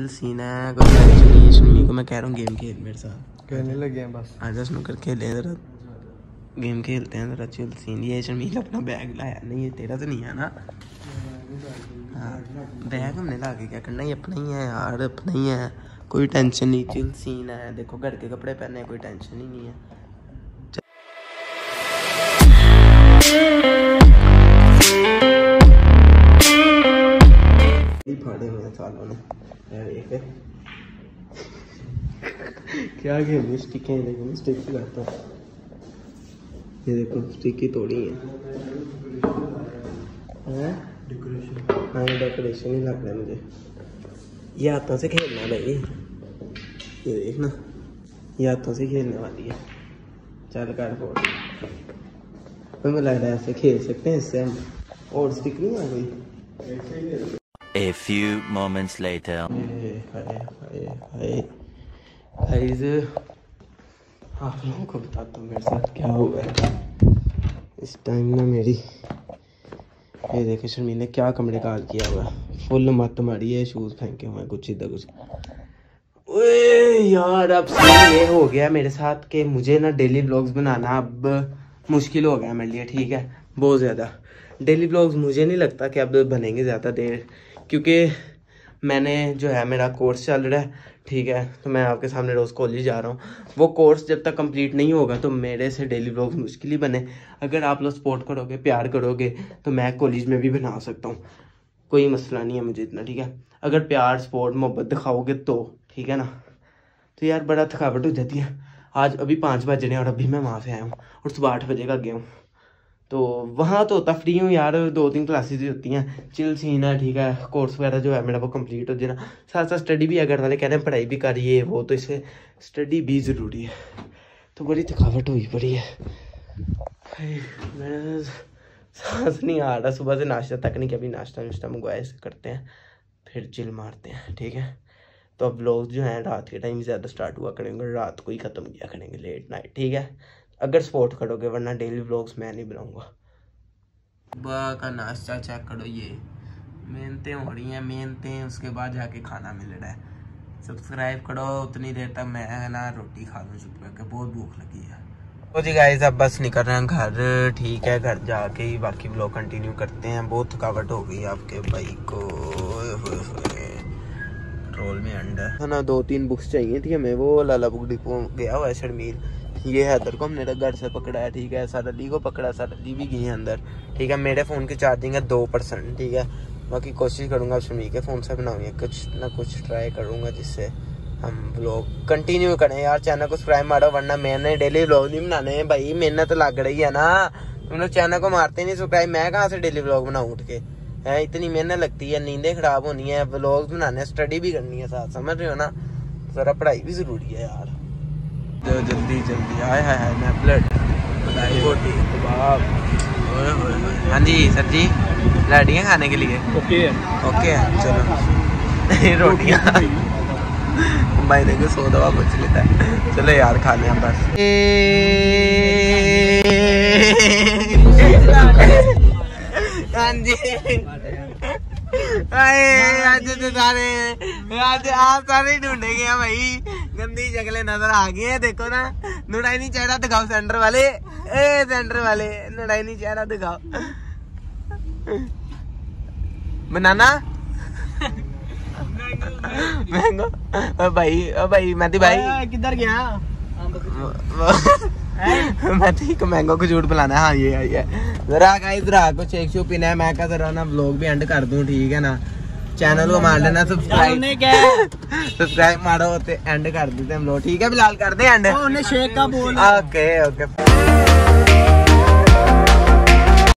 Scene है कोई tension नहीं है। शर्मी को मैं कह रहा हूँ गेम खेल मेरे साथ, खेलने लगे हैं बस। आजा स्नूकर खेले हैं जरा, गेम खेलते हैं जरा। Chill scene. ये शर्मील अपना बैग लाया नहीं, ये तेरा तो नहीं है ना? हाँ बैग हमने ला के क्या करना, ये अपना ही है यार, अपना ही है, कोई टेंशन नहीं। चिल सीन है। देखो घर के कपड़े पहने हैं, कोई टेंशन ही नहीं है। फाड़े हुए सालों ने क्या खेल स्टिकें, देखो स्टिक लगाता हूँ। ये देखो स्टिक की तोड़ी है, हाँ डेकोरेशन ही लग रहा है मुझे। ये हाथों से खेलना भाई, ये देखना ये हाथों से खेलने वाली है। चल कर फोड़, मुझे लग रहा है ऐसे खेल सकते हैं इससे हम। और स्टिक नहीं आ गई। A few moments later. आप लोगों को बताता हूँ मेरे साथ क्या हुआ है इस टाइम ना। मेरी ये देखे शर्मी ने क्या कमरे का हाल किया हुआ है, फुल मत मारी है, शूज फेंके हुए हैं कुछ इधर कुछ। ओए यार अब ये हो गया मेरे साथ कि मुझे ना डेली व्लॉग्स बनाना अब मुश्किल हो गया मेरे लिए, ठीक है, बहुत ज़्यादा। डेली व्लॉग्स मुझे नहीं लगता कि अब बनेंगे ज़्यादा देर, क्योंकि मैंने जो है मेरा कोर्स चल रहा है, ठीक है, तो मैं आपके सामने रोज़ कॉलेज जा रहा हूँ। वो कोर्स जब तक कंप्लीट नहीं होगा तो मेरे से डेली व्लॉग्स मुश्किल ही बने। अगर आप लोग सपोर्ट करोगे, प्यार करोगे, तो मैं कॉलेज में भी बना सकता हूँ, कोई मसला नहीं है मुझे इतना, ठीक है। अगर प्यार सपोर्ट मोहब्बत दिखाओगे तो, ठीक है ना। तो यार बड़ा थकावट हो जाती है। आज अभी 5 बज रहे हैं और अभी मैं वहाँ से आया हूँ और सुबह 8 बजे का गया हूँ। तो वहाँ तो होता फ्री हूँ यार, 2-3 क्लासेस होती हैं, चिल सीन है, ठीक है। कोर्स वगैरह जो है मेरा वो कंप्लीट हो जाए ना, साथ साथ स्टडी भी है। घर वाले कह रहे हैं पढ़ाई भी करिए वो, तो इससे स्टडी भी ज़रूरी है। तो बड़ी थकावट हुई पड़ी है, मेरा सांस नहीं आ रहा। सुबह से नाश्ता तक नहीं, कभी नाश्ता मंगवाया, ऐसे करते हैं फिर चिल मारते हैं, ठीक है। तो अब व्लॉग जो हैं रात के टाइम ज़्यादा स्टार्ट हुआ करेंगे, रात को ही ख़त्म किया करेंगे, लेट नाइट, ठीक है, अगर सपोर्ट करोगे, वरना डेली व्लॉग्स मैं नहीं बनाऊंगा। सुबह का नाश्ता चेक करो, ये मेहनतें हो रही हैं, मेहनतें, उसके बाद जाके खाना मिल रहा है। सब्सक्राइब करो, उतनी देर तक मैं ना रोटी खा लूँ चुप करके, बहुत भूख लगी है। तो जी गाइस अब बस निकल रहे हैं घर, ठीक है, घर जाके ही बाकी व्लॉग कंटिन्यू करते हैं। बहुत थकावट हो गई आपके भाई को, पेट्रोल में अंडर ना 2-3 बुक्स चाहिए थी हमें, वो लाला बुक डिपो गया हुआ है शर्मील। ये हैदर को हमने घर से पकड़ा है, ठीक है, सरली को पकड़ा, सरली भी गई है अंदर, ठीक है। मेरे फ़ोन की चार्जिंग है 2%, ठीक है। बाकी कोशिश करूँगा शर्मी के फ़ोन से बनाऊँगी, कुछ ना कुछ ट्राई करूँगा जिससे हम व्लॉग कंटिन्यू करें। यार चैनल को सब्सक्राइब मारो, वरना मैंने डेली व्लॉग नहीं बनाने हैं भाई, मेहनत लग रही है ना। तुम लोग चैनल को मारते नहीं सब्सक्राइब, मैं कहाँ से डेली व्लॉग बनाऊँ उठ के, है, इतनी मेहनत लगती है, नींदें खराब होनी है, व्लॉग्स बनाने, स्टडी भी करनी है साथ, समझ रहे हो ना। ज़रा पढ़ाई भी ज़रूरी है यार। तो जल्दी आए है मैं ब्लड रोटी कबाब। हाँ जी सर जी, लड़ियाँ खाने के लिए ओके है, चलो रोटियाँ भाई देखो 100 दवा पूछ लेता है। चलो यार खा लें बस। हाँ जी आज तो सारे ढूंढेंगे भाई, गंदी शक्लें नजर आ गई है, देखो ना। नुराइनी चेहरा दिखाओ सेंटर वाले, सेंटर वाले नुराइनी चेहरा दिखाओ। बनाना मैंगो भाई मैथी भाई किधर गया? मैथी को मैंगो को झूठ बुलाना है। हाँ ये है जरा गाइस, जरा कुछ एक शो पीना है, मैं का जरा ना व्लॉग भी एंड कर दूं, ठीक है ना। चैनल को मार लेना सब्सक्राइब मारो, एंड कर देते हम लोग, ठीक है। बिलाल कर दे एंड, शेख का बोल, ओके।